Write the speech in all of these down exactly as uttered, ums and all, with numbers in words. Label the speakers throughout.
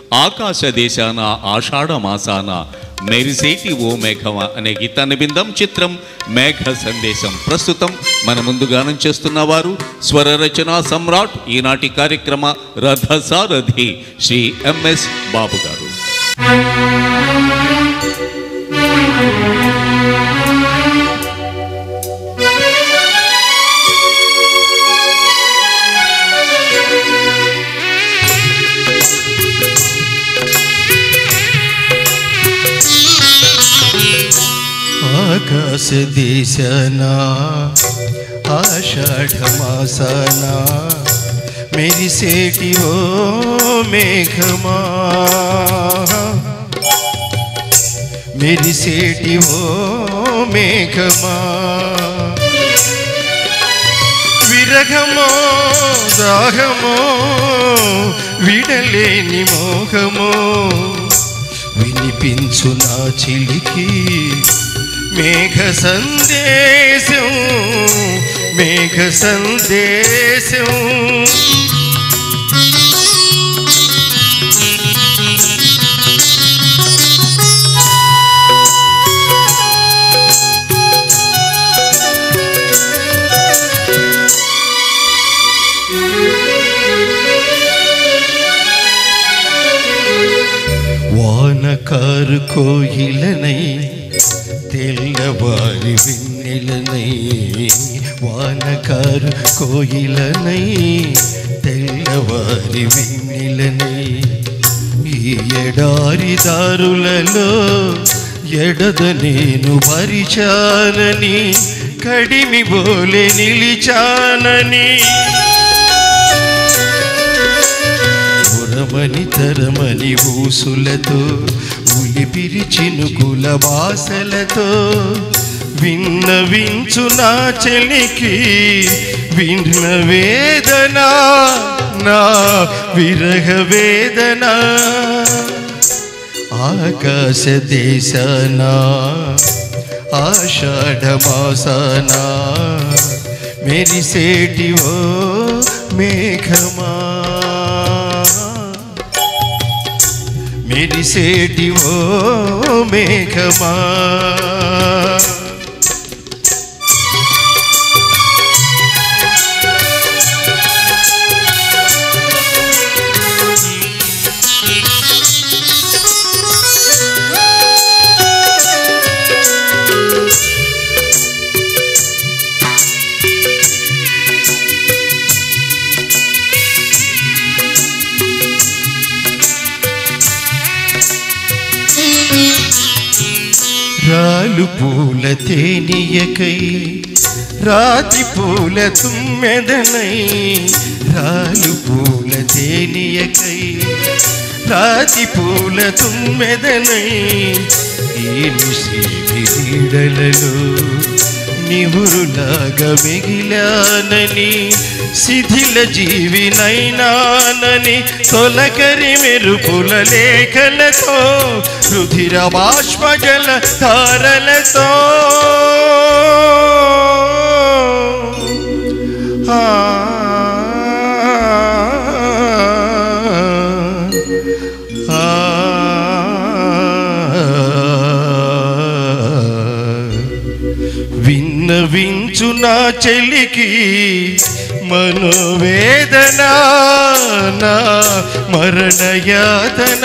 Speaker 1: ఆకాశ దేశాన ఆషాఢ మాసాన మెరిసేటి ఓ మేఘమ అనే గీతాన్ని విందాం. చిత్రం మేఘ సందేశం. ప్రస్తుతం మన ముందు గానం చేస్తున్న వారు స్వర రచన సమ్రాట్, ఈనాటి కార్యక్రమ రథసారథి శ్రీ ఎంఎస్ బాబు గారు.
Speaker 2: ఆకాశ దేశన ఆషాఢ మాసన మెరిసేటి ఓ మేఘమా, మెరిసేటి ఓ మేఘమా, విరహమో దాహమో విడలేని మోహమో వినిపించు నా చిలికి మేఘ సందేశం, మేఘ సందేశం. వానకారు కోయిలనై తెల్లవారి వెన్నెలనై, వానకారు కోయిలనై తెల్లవారి వెన్నెలనై, ఈ ఎడారి దారులలో ఎడద నేను పరిచానని కడిమి బోలే నిలిచానని, ఉరమని తరమని ఊసులతో ఉలిపిరి చినుకుల వాసలతో విన్నవించు నా చెలికి విన్న వేదన, నా విరహ వేదన. ఆకాశ దేశన ఆషాఢ మాసన మెరిసేటి ఓ మేఘమా, మెరిసేటి ఓ మేఘమా. రాలు పూల తేనియకై రాతి పూల తుమ్మెదనై, రాలు పూల తేనియకై రాతి పూల తుమ్మెదనై, ఈ నిశీడలలో నివురులాగా మిగిలానని శిథిల జీవినైనానని తొలకరి మెరుపుల లేఖలతో రుధిర బాష్పజల ధారలతో ఆ విన్నవించు నా చెలికి మనోవేదన, నా మరణయాతన.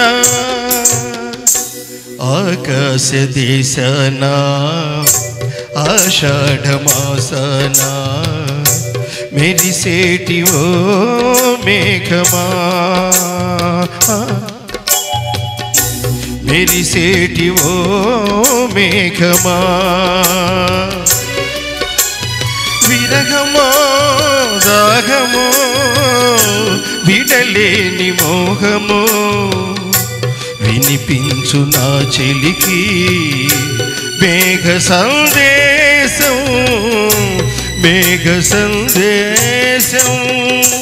Speaker 2: ఆకాశ దేశన ఆషాఢ మాసన మెరిసేటి ఓ మేఘమా, మెరిసేటి ఓ మేఘమా, విరహమో దాహమో విడలేని మోహమో వినిపించు నా చెలికి మేఘ సందేశం, మేఘ సందేశం.